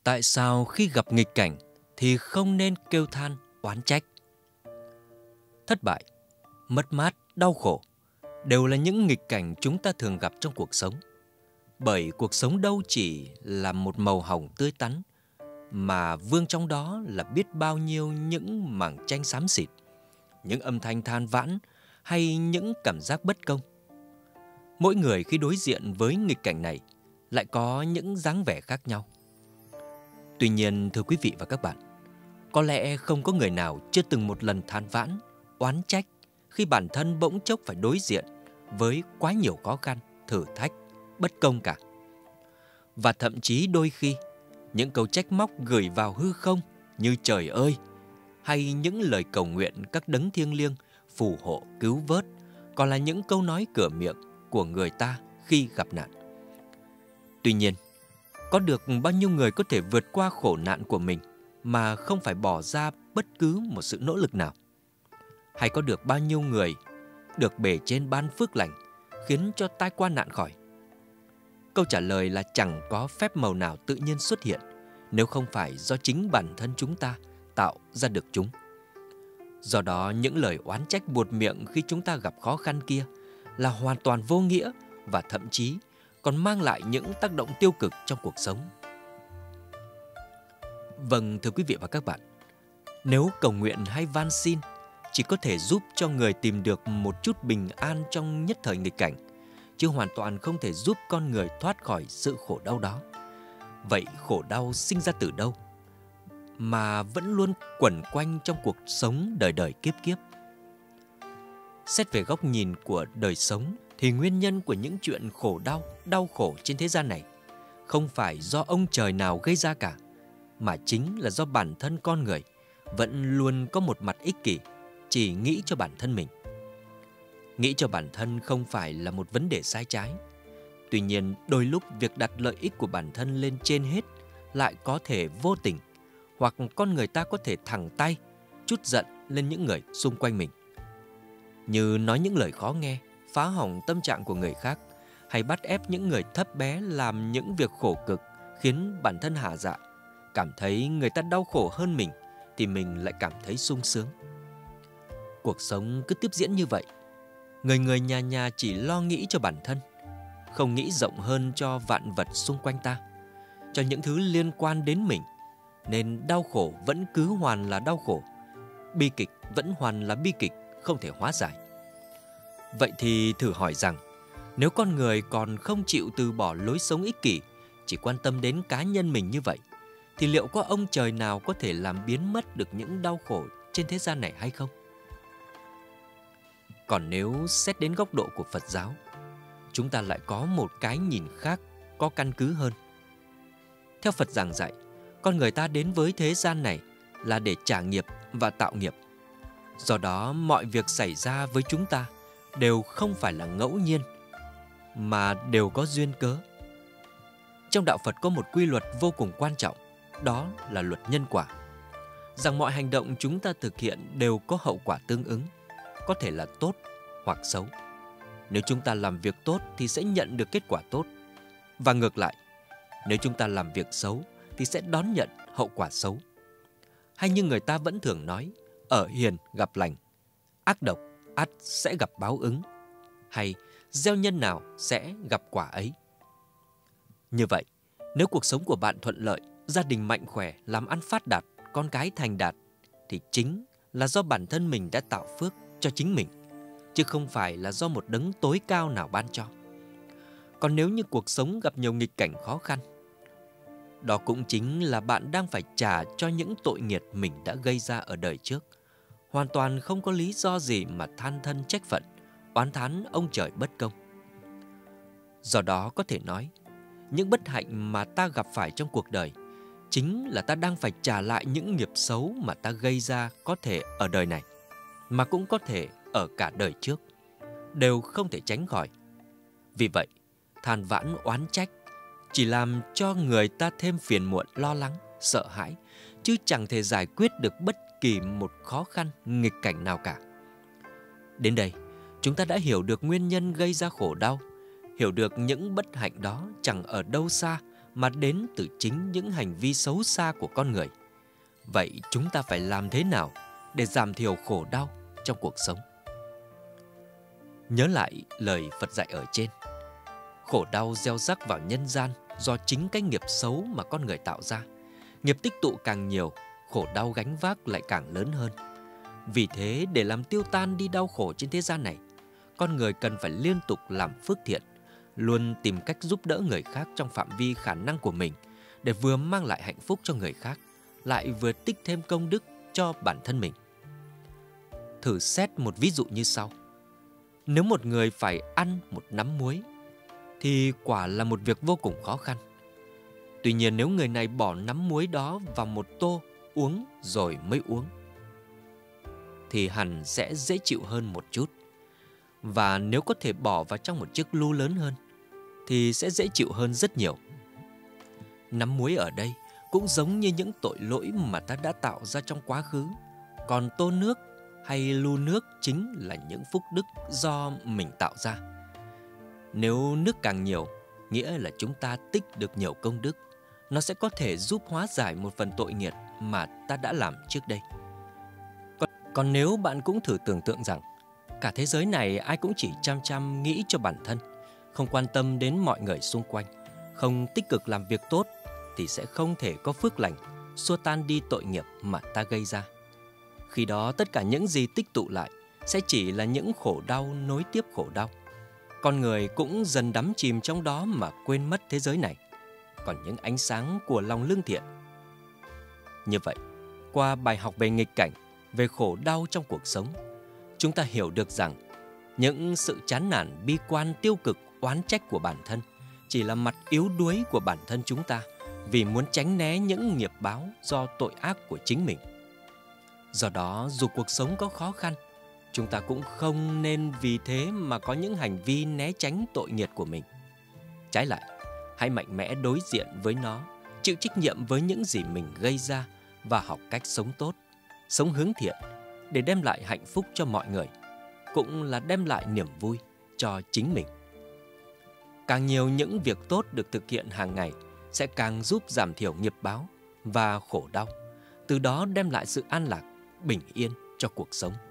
Tại sao khi gặp nghịch cảnh thì không nên kêu than, oán trách? Thất bại, mất mát, đau khổ đều là những nghịch cảnh chúng ta thường gặp trong cuộc sống. Bởi cuộc sống đâu chỉ là một màu hồng tươi tắn, mà vương trong đó là biết bao nhiêu những mảng tranh xám xịt, những âm thanh than vãn hay những cảm giác bất công. Mỗi người khi đối diện với nghịch cảnh này lại có những dáng vẻ khác nhau. Tuy nhiên, thưa quý vị và các bạn, có lẽ không có người nào chưa từng một lần than vãn, oán trách khi bản thân bỗng chốc phải đối diện với quá nhiều khó khăn, thử thách, bất công cả. Và thậm chí đôi khi, những câu trách móc gửi vào hư không như trời ơi, hay những lời cầu nguyện các đấng thiêng liêng phù hộ cứu vớt, còn là những câu nói cửa miệng của người ta khi gặp nạn. Tuy nhiên, có được bao nhiêu người có thể vượt qua khổ nạn của mình mà không phải bỏ ra bất cứ một sự nỗ lực nào? Hay có được bao nhiêu người được bề trên ban phước lành khiến cho tai qua nạn khỏi? Câu trả lời là chẳng có phép màu nào tự nhiên xuất hiện nếu không phải do chính bản thân chúng ta tạo ra được chúng. Do đó, những lời oán trách buột miệng khi chúng ta gặp khó khăn kia là hoàn toàn vô nghĩa và thậm chí còn mang lại những tác động tiêu cực trong cuộc sống. Vâng, thưa quý vị và các bạn, nếu cầu nguyện hay van xin chỉ có thể giúp cho người tìm được một chút bình an trong nhất thời nghịch cảnh, chứ hoàn toàn không thể giúp con người thoát khỏi sự khổ đau đó. Vậy khổ đau sinh ra từ đâu mà vẫn luôn quẩn quanh trong cuộc sống đời đời kiếp kiếp? Xét về góc nhìn của đời sống thì nguyên nhân của những chuyện khổ đau, đau khổ trên thế gian này không phải do ông trời nào gây ra cả, mà chính là do bản thân con người vẫn luôn có một mặt ích kỷ, chỉ nghĩ cho bản thân mình. Nghĩ cho bản thân không phải là một vấn đề sai trái. Tuy nhiên, đôi lúc việc đặt lợi ích của bản thân lên trên hết lại có thể vô tình, hoặc con người ta có thể thẳng tay, trút giận lên những người xung quanh mình. Như nói những lời khó nghe, phá hỏng tâm trạng của người khác, hay bắt ép những người thấp bé làm những việc khổ cực khiến bản thân hả dạ, cảm thấy người ta đau khổ hơn mình thì mình lại cảm thấy sung sướng. Cuộc sống cứ tiếp diễn như vậy, người người nhà nhà chỉ lo nghĩ cho bản thân, không nghĩ rộng hơn cho vạn vật xung quanh ta, cho những thứ liên quan đến mình, nên đau khổ vẫn cứ hoàn là đau khổ, bi kịch vẫn hoàn là bi kịch, không thể hóa giải. Vậy thì thử hỏi rằng, nếu con người còn không chịu từ bỏ lối sống ích kỷ, chỉ quan tâm đến cá nhân mình như vậy, thì liệu có ông trời nào có thể làm biến mất được những đau khổ trên thế gian này hay không? Còn nếu xét đến góc độ của Phật giáo, chúng ta lại có một cái nhìn khác, có căn cứ hơn. Theo Phật giảng dạy, con người ta đến với thế gian này là để trả nghiệp và tạo nghiệp. Do đó, mọi việc xảy ra với chúng ta đều không phải là ngẫu nhiên, mà đều có duyên cớ. Trong đạo Phật có một quy luật vô cùng quan trọng, đó là luật nhân quả. Rằng mọi hành động chúng ta thực hiện đều có hậu quả tương ứng, có thể là tốt hoặc xấu. Nếu chúng ta làm việc tốt thì sẽ nhận được kết quả tốt. Và ngược lại, nếu chúng ta làm việc xấu thì sẽ đón nhận hậu quả xấu. Hay như người ta vẫn thường nói, ở hiền gặp lành, ác độc ắt sẽ gặp báo ứng, hay gieo nhân nào sẽ gặp quả ấy. Như vậy, nếu cuộc sống của bạn thuận lợi, gia đình mạnh khỏe, làm ăn phát đạt, con cái thành đạt, thì chính là do bản thân mình đã tạo phước cho chính mình, chứ không phải là do một đấng tối cao nào ban cho. Còn nếu như cuộc sống gặp nhiều nghịch cảnh khó khăn, đó cũng chính là bạn đang phải trả cho những tội nghiệp mình đã gây ra ở đời trước. Hoàn toàn không có lý do gì mà than thân trách phận, oán thán ông trời bất công. Do đó có thể nói, những bất hạnh mà ta gặp phải trong cuộc đời chính là ta đang phải trả lại những nghiệp xấu mà ta gây ra, có thể ở đời này, mà cũng có thể ở cả đời trước, đều không thể tránh khỏi. Vì vậy, than vãn oán trách chỉ làm cho người ta thêm phiền muộn, lo lắng, sợ hãi, chứ chẳng thể giải quyết được bất kỳ một khó khăn, nghịch cảnh nào cả. Đến đây, chúng ta đã hiểu được nguyên nhân gây ra khổ đau, hiểu được những bất hạnh đó chẳng ở đâu xa mà đến từ chính những hành vi xấu xa của con người. Vậy chúng ta phải làm thế nào để giảm thiểu khổ đau trong cuộc sống? Nhớ lại lời Phật dạy ở trên. Khổ đau gieo rắc vào nhân gian do chính cái nghiệp xấu mà con người tạo ra. Nghiệp tích tụ càng nhiều, khổ đau gánh vác lại càng lớn hơn. Vì thế, để làm tiêu tan đi đau khổ trên thế gian này, con người cần phải liên tục làm phước thiện, luôn tìm cách giúp đỡ người khác trong phạm vi khả năng của mình, để vừa mang lại hạnh phúc cho người khác, lại vừa tích thêm công đức cho bản thân mình. Thử xét một ví dụ như sau. Nếu một người phải ăn một nắm muối, thì quả là một việc vô cùng khó khăn. Tuy nhiên, nếu người này bỏ nắm muối đó vào một tô uống rồi mới uống, thì hẳn sẽ dễ chịu hơn một chút. Và nếu có thể bỏ vào trong một chiếc lu lớn hơn, thì sẽ dễ chịu hơn rất nhiều. Nắm muối ở đây cũng giống như những tội lỗi mà ta đã tạo ra trong quá khứ. Còn tô nước hay lu nước chính là những phúc đức do mình tạo ra. Nếu nước càng nhiều, nghĩa là chúng ta tích được nhiều công đức. Nó sẽ có thể giúp hóa giải một phần tội nghiệp mà ta đã làm trước đây. Còn nếu bạn cũng thử tưởng tượng rằng cả thế giới này ai cũng chỉ chăm chăm nghĩ cho bản thân, không quan tâm đến mọi người xung quanh, không tích cực làm việc tốt, thì sẽ không thể có phước lành xua tan đi tội nghiệp mà ta gây ra. Khi đó tất cả những gì tích tụ lại sẽ chỉ là những khổ đau nối tiếp khổ đau. Con người cũng dần đắm chìm trong đó mà quên mất thế giới này, còn những ánh sáng của lòng lương thiện. Như vậy, qua bài học về nghịch cảnh, về khổ đau trong cuộc sống, chúng ta hiểu được rằng những sự chán nản, bi quan, tiêu cực, oán trách của bản thân chỉ là mặt yếu đuối của bản thân chúng ta vì muốn tránh né những nghiệp báo do tội ác của chính mình. Do đó, dù cuộc sống có khó khăn, chúng ta cũng không nên vì thế mà có những hành vi né tránh tội nghiệp của mình. Trái lại, hãy mạnh mẽ đối diện với nó, chịu trách nhiệm với những gì mình gây ra và học cách sống tốt, sống hướng thiện để đem lại hạnh phúc cho mọi người, cũng là đem lại niềm vui cho chính mình. Càng nhiều những việc tốt được thực hiện hàng ngày sẽ càng giúp giảm thiểu nghiệp báo và khổ đau, từ đó đem lại sự an lạc, bình yên cho cuộc sống.